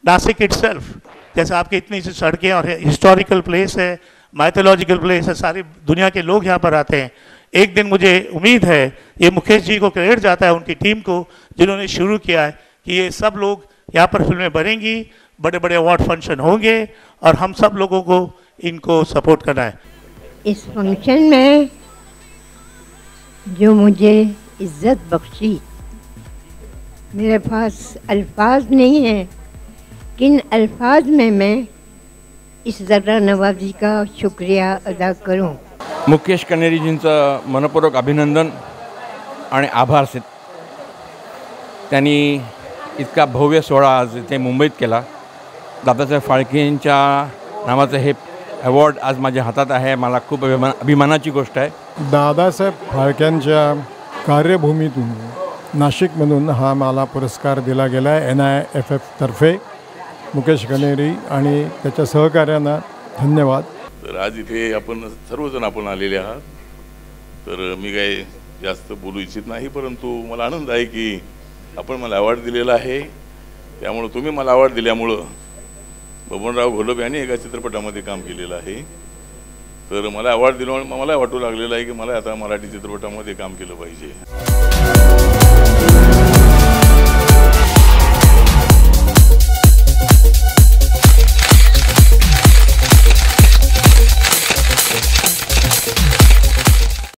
Nashik itself, जैसे आपकी इतनी सी सड़कें और हिस्टोरिकल प्लेस है, माइथोलॉजिकल प्लेस है, सारी दुनिया के लोग यहाँ पर आते हैं। एक दिन मुझे उम्मीद है, ये मुकेश जी को क्रेडिट जाता है, उनकी टीम को, जिन्होंने शुरू किया है, कि ये सब लोग यहाँ पर फिल्में बनेंगी, बड़े बड़े अवार्ड फंक्शन होंगे और हम सब लोगों को इनको सपोर्ट करना है। इस फंक्शन में जो मुझे इज्जत बख्शी, मेरे पास अल्फाज नहीं है, किन अल्फाज में मैं इस ज़र्रा नवाजी का शुक्रिया अदा करूं। मुकेश कनेरीजींचं मनपूर्वक अभिनंदन आणि आभार. त्यांनी इतका भव्य सोहळा आज इथे मुंबईत केला. दादासाहेब फाळकेंच्या नावाचं हे अवॉर्ड आज माझ्या हातात आहे. मला खूप अभिमानाची गोष्ट आहे. दादासाहेब फाळक्यांच्या कार्यभूमीतून नाशिकमधून हा मला पुरस्कार दिला गेला आहे NIFF तर्फे. मुकेश कनेरी आणि त्याच्या सहकार्यांना धन्यवाद. तर आज इथे आपण सर्वजण आपण आलेले आहात, तर मी काही जास्त बोलू इच्छित नाही, परंतु मला आनंद आहे की आपण मला अवॉर्ड दिलेला आहे. त्यामुळे तुम्ही मला अवॉर्ड दिल्यामुळं बबनराव घोलप यांनी एका चित्रपटामध्ये काम केलेलं आहे, तर मला अवॉर्ड दिल्यामुळे मला वाटू लागलेलं आहे की मला आता मराठी चित्रपटामध्ये काम केलं पाहिजे.